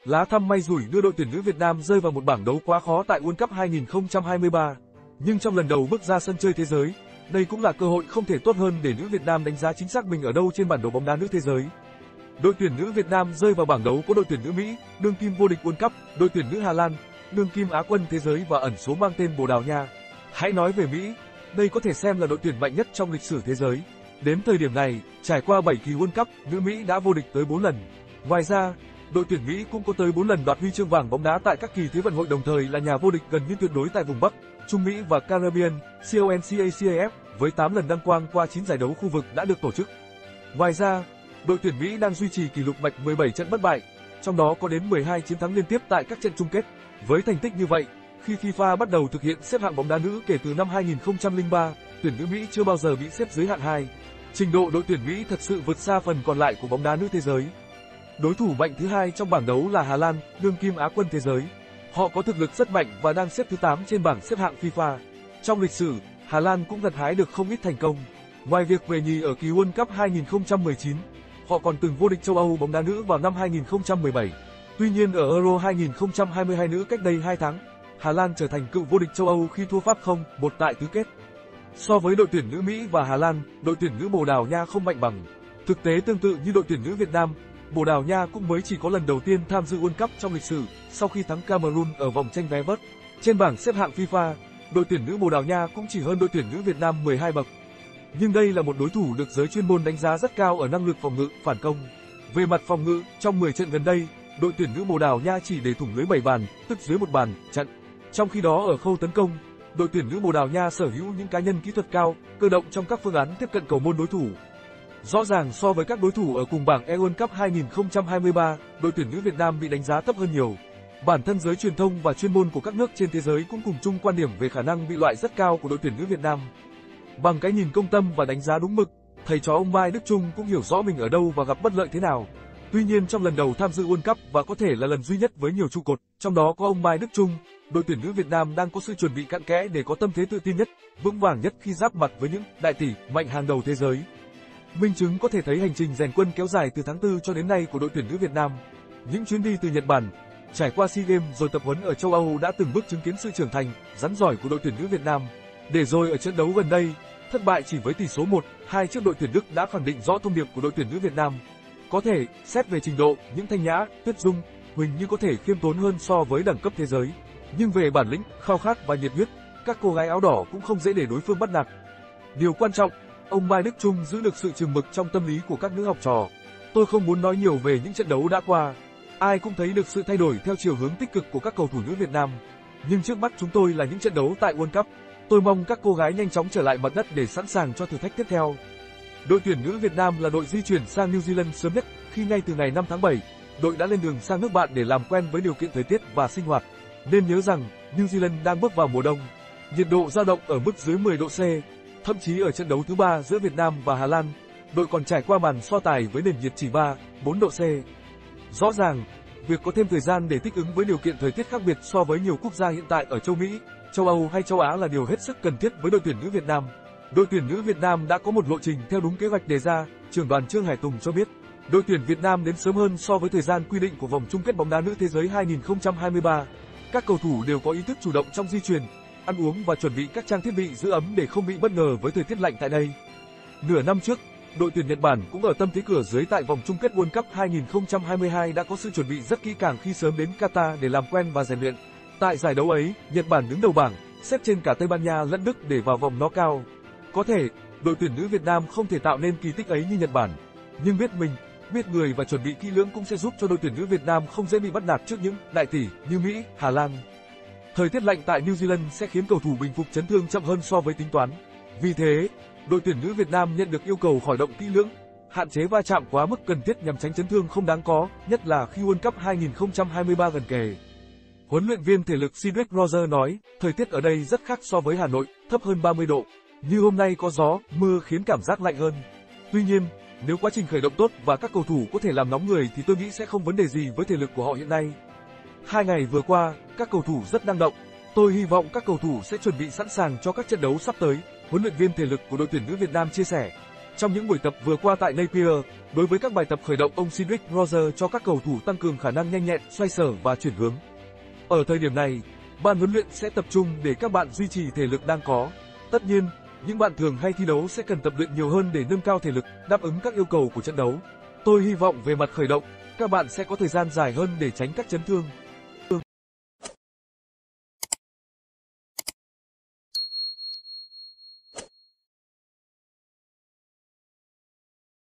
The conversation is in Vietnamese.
Lá thăm may rủi đưa đội tuyển nữ Việt Nam rơi vào một bảng đấu quá khó tại World Cup 2023. Nhưng trong lần đầu bước ra sân chơi thế giới, đây cũng là cơ hội không thể tốt hơn để nữ Việt Nam đánh giá chính xác mình ở đâu trên bản đồ bóng đá nữ thế giới. Đội tuyển nữ Việt Nam rơi vào bảng đấu có đội tuyển nữ Mỹ, đương kim vô địch World Cup, đội tuyển nữ Hà Lan, đương kim Á quân thế giới và ẩn số mang tên Bồ Đào Nha. Hãy nói về Mỹ, đây có thể xem là đội tuyển mạnh nhất trong lịch sử thế giới. Đến thời điểm này, trải qua 7 kỳ World Cup, nữ Mỹ đã vô địch tới 4 lần. Ngoài ra, đội tuyển Mỹ cũng có tới 4 lần đoạt huy chương vàng bóng đá tại các kỳ Thế vận hội, đồng thời là nhà vô địch gần như tuyệt đối tại vùng Bắc, Trung Mỹ và Caribbean, CONCACAF, với 8 lần đăng quang qua 9 giải đấu khu vực đã được tổ chức. Ngoài ra, đội tuyển Mỹ đang duy trì kỷ lục mạch 17 trận bất bại, trong đó có đến 12 chiến thắng liên tiếp tại các trận chung kết. Với thành tích như vậy, khi FIFA bắt đầu thực hiện xếp hạng bóng đá nữ kể từ năm 2003, tuyển nữ Mỹ chưa bao giờ bị xếp dưới hạng 2. Trình độ đội tuyển Mỹ thật sự vượt xa phần còn lại của bóng đá nữ thế giới. Đối thủ mạnh thứ hai trong bảng đấu là Hà Lan, đương kim Á quân thế giới. Họ có thực lực rất mạnh và đang xếp thứ 8 trên bảng xếp hạng FIFA. Trong lịch sử, Hà Lan cũng gặt hái được không ít thành công. Ngoài việc về nhì ở kỳ World Cup 2019, họ còn từng vô địch châu Âu bóng đá nữ vào năm 2017. Tuy nhiên ở Euro 2022 nữ cách đây 2 tháng, Hà Lan trở thành cựu vô địch châu Âu khi thua Pháp 0-1 tại tứ kết. So với đội tuyển nữ Mỹ và Hà Lan, đội tuyển nữ Bồ Đào Nha không mạnh bằng. Thực tế tương tự như đội tuyển nữ Việt Nam, Bồ Đào Nha cũng mới chỉ có lần đầu tiên tham dự World Cup trong lịch sử sau khi thắng Cameroon ở vòng tranh vé vớt. Trên bảng xếp hạng FIFA, đội tuyển nữ Bồ Đào Nha cũng chỉ hơn đội tuyển nữ Việt Nam 12 bậc. Nhưng đây là một đối thủ được giới chuyên môn đánh giá rất cao ở năng lực phòng ngự, phản công. Về mặt phòng ngự, trong 10 trận gần đây, đội tuyển nữ Bồ Đào Nha chỉ để thủng lưới 7 bàn, tức dưới một bàn trận. Trong khi đó ở khâu tấn công, đội tuyển nữ Bồ Đào Nha sở hữu những cá nhân kỹ thuật cao, cơ động trong các phương án tiếp cận cầu môn đối thủ. Rõ ràng so với các đối thủ ở cùng bảng World Cup 2023, đội tuyển nữ Việt Nam bị đánh giá thấp hơn nhiều. Bản thân giới truyền thông và chuyên môn của các nước trên thế giới cũng cùng chung quan điểm về khả năng bị loại rất cao của đội tuyển nữ Việt Nam. Bằng cái nhìn công tâm và đánh giá đúng mực, thầy trò ông Mai Đức Chung cũng hiểu rõ mình ở đâu và gặp bất lợi thế nào. Tuy nhiên trong lần đầu tham dự World Cup và có thể là lần duy nhất với nhiều trụ cột, trong đó có ông Mai Đức Chung, đội tuyển nữ Việt Nam đang có sự chuẩn bị cặn kẽ để có tâm thế tự tin nhất, vững vàng nhất khi giáp mặt với những đại tỷ mạnh hàng đầu thế giới. Minh chứng có thể thấy hành trình rèn quân kéo dài từ tháng 4 cho đến nay của đội tuyển nữ Việt Nam. Những chuyến đi từ Nhật Bản, trải qua SEA Games rồi tập huấn ở châu Âu đã từng bước chứng kiến sự trưởng thành, rắn giỏi của đội tuyển nữ Việt Nam. Để rồi ở trận đấu gần đây, thất bại chỉ với tỷ số 1-2 trước đội tuyển Đức đã khẳng định rõ thông điệp của đội tuyển nữ Việt Nam. Có thể, xét về trình độ, những Thanh Nhã, Tuyết Dung, Huỳnh Như có thể khiêm tốn hơn so với đẳng cấp thế giới. Nhưng về bản lĩnh, khao khát và nhiệt huyết, các cô gái áo đỏ cũng không dễ để đối phương bắt nạt. Điều quan trọng, ông Mai Đức Chung giữ được sự chừng mực trong tâm lý của các nữ học trò. Tôi không muốn nói nhiều về những trận đấu đã qua. Ai cũng thấy được sự thay đổi theo chiều hướng tích cực của các cầu thủ nữ Việt Nam. Nhưng trước mắt chúng tôi là những trận đấu tại World Cup. Tôi mong các cô gái nhanh chóng trở lại mặt đất để sẵn sàng cho thử thách tiếp theo. Đội tuyển nữ Việt Nam là đội di chuyển sang New Zealand sớm nhất khi ngay từ ngày 5 tháng 7, đội đã lên đường sang nước bạn để làm quen với điều kiện thời tiết và sinh hoạt. Nên nhớ rằng, New Zealand đang bước vào mùa đông. Nhiệt độ dao động ở mức dưới 10 độ C. Thậm chí ở trận đấu thứ 3 giữa Việt Nam và Hà Lan, đội còn trải qua màn so tài với nền nhiệt chỉ 3-4 độ C. Rõ ràng, việc có thêm thời gian để thích ứng với điều kiện thời tiết khác biệt so với nhiều quốc gia hiện tại ở châu Mỹ, châu Âu hay châu Á là điều hết sức cần thiết với đội tuyển nữ Việt Nam. Đội tuyển nữ Việt Nam đã có một lộ trình theo đúng kế hoạch đề ra, trưởng đoàn Trương Hải Tùng cho biết. Đội tuyển Việt Nam đến sớm hơn so với thời gian quy định của vòng chung kết bóng đá nữ thế giới 2023. Các cầu thủ đều có ý thức chủ động trong di chuyển, ăn uống và chuẩn bị các trang thiết bị giữ ấm để không bị bất ngờ với thời tiết lạnh tại đây. Nửa năm trước, đội tuyển Nhật Bản cũng ở tâm thế cửa dưới tại vòng chung kết World Cup 2022 đã có sự chuẩn bị rất kỹ càng khi sớm đến Qatar để làm quen và rèn luyện. Tại giải đấu ấy, Nhật Bản đứng đầu bảng, xếp trên cả Tây Ban Nha lẫn Đức để vào vòng knockout. Có thể, đội tuyển nữ Việt Nam không thể tạo nên kỳ tích ấy như Nhật Bản, nhưng biết mình, biết người và chuẩn bị kỹ lưỡng cũng sẽ giúp cho đội tuyển nữ Việt Nam không dễ bị bắt nạt trước những đại tỷ như Mỹ, Hà Lan. Thời tiết lạnh tại New Zealand sẽ khiến cầu thủ bình phục chấn thương chậm hơn so với tính toán. Vì thế, đội tuyển nữ Việt Nam nhận được yêu cầu khởi động kỹ lưỡng, hạn chế va chạm quá mức cần thiết nhằm tránh chấn thương không đáng có, nhất là khi World Cup 2023 gần kề. Huấn luyện viên thể lực Cedric Roger nói, thời tiết ở đây rất khác so với Hà Nội, thấp hơn 30 độ. Như hôm nay có gió, mưa khiến cảm giác lạnh hơn. Tuy nhiên, nếu quá trình khởi động tốt và các cầu thủ có thể làm nóng người thì tôi nghĩ sẽ không vấn đề gì với thể lực của họ hiện nay. 2 ngày vừa qua, các cầu thủ rất năng động. Tôi hy vọng các cầu thủ sẽ chuẩn bị sẵn sàng cho các trận đấu sắp tới, huấn luyện viên thể lực của đội tuyển nữ Việt Nam chia sẻ. Trong những buổi tập vừa qua tại Napier, đối với các bài tập khởi động, ông Cedric Rogers cho các cầu thủ tăng cường khả năng nhanh nhẹn, xoay sở và chuyển hướng. Ở thời điểm này, ban huấn luyện sẽ tập trung để các bạn duy trì thể lực đang có. Tất nhiên, những bạn thường hay thi đấu sẽ cần tập luyện nhiều hơn để nâng cao thể lực, đáp ứng các yêu cầu của trận đấu. Tôi hy vọng về mặt khởi động, các bạn sẽ có thời gian dài hơn để tránh các chấn thương.